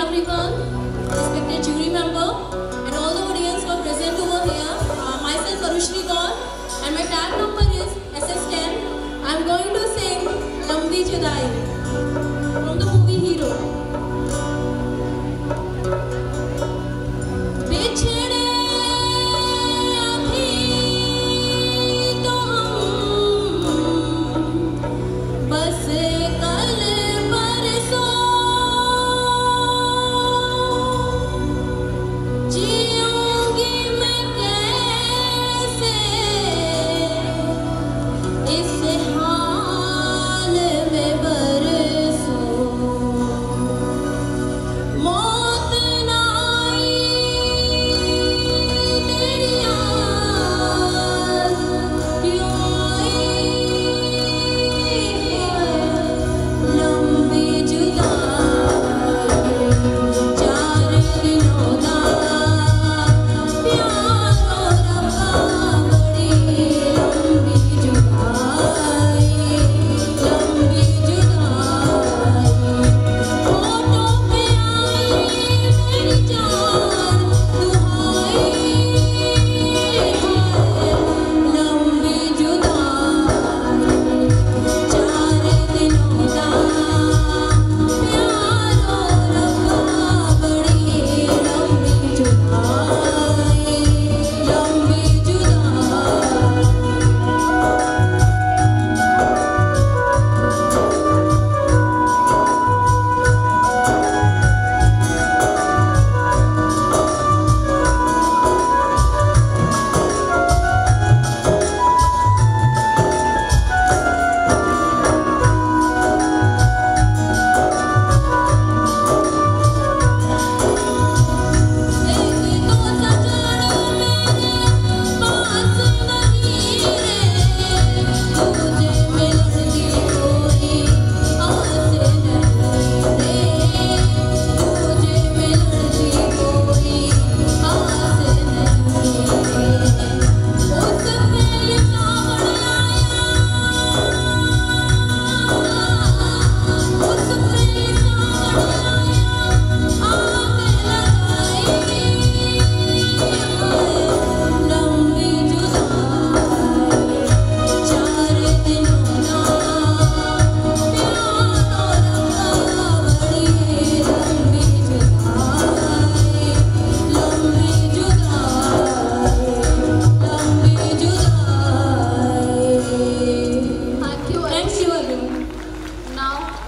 everyone, respected jury member, and all the audience who are present over here. Myself, Srishty, and my tag number is SS10. I'm going to sing Lambi Judai from the movie Hero.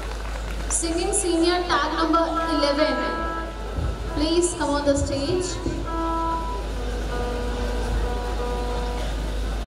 Singing senior tag number 11. Please come on the stage.